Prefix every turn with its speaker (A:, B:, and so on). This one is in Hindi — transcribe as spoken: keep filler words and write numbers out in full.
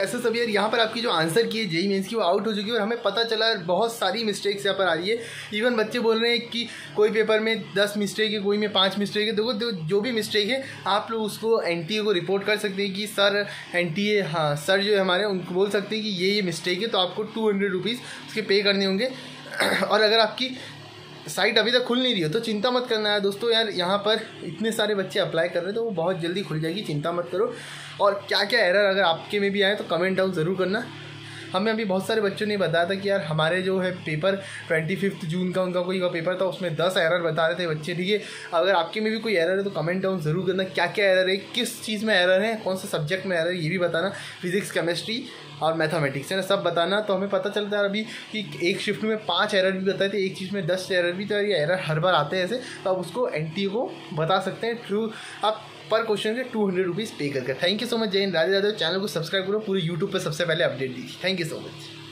A: ऐसा सब यार यहाँ पर आपकी जो आंसर की है जेई मेंस की वो आउट हो चुकी है और हमें पता चला बहुत सारी मिस्टेक्स यहाँ पर आ रही है। इवन बच्चे बोल रहे हैं कि कोई पेपर में दस मिस्टेक है, कोई में पाँच मिस्टेक है। देखो देखो जो भी मिस्टेक है आप लोग उसको एनटीए को रिपोर्ट कर सकते हैं कि सर एनटीए हाँ सर जो है हमारे उनको बोल सकते हैं कि ये ये मिस्टेक है, तो आपको टू हंड्रेड रुपीज़ उसके पे करने होंगे। और अगर आपकी साइट अभी तक खुल नहीं रही हो तो चिंता मत करना है दोस्तों, यार यहाँ पर इतने सारे बच्चे अप्लाई कर रहे हैं तो वो बहुत जल्दी खुल जाएगी, चिंता मत करो। और क्या क्या एरर अगर आपके में भी आए तो कमेंट डाउन ज़रूर करना। हमें अभी बहुत सारे बच्चों ने बताया था कि यार हमारे जो है पेपर ट्वेंटी फिफ्थ जून का उनका कोई का पेपर था, उसमें दस एरर बता रहे थे बच्चे। ठीक है, अगर आपके में भी कोई एरर है तो कमेंट डाउन ज़रूर करना, क्या क्या एरर है, किस चीज़ में एरर है, कौन सा सब्जेक्ट में एरर है, ये भी बताना। फिजिक्स, केमिस्ट्री और मैथमेटिक्स है ना, सब बताना। तो हमें पता चलता है अभी कि एक शिफ्ट में पाँच एरर भी बताए थे, एक चीज़ में दस एरर भी। तो यार ये एरर हर बार आते हैं ऐसे, तो आप उसको एनटीए को बता सकते हैं थ्रू आप पर क्वेश्चन के टू हंड्रेड रुपीज़ पे करके। Thank you so much. जय हिंद, राधे राधे। चैनल को सब्सक्राइब करो, पूरे यूट्यूब पर सबसे पहले अपडेट दी। Thank you so much.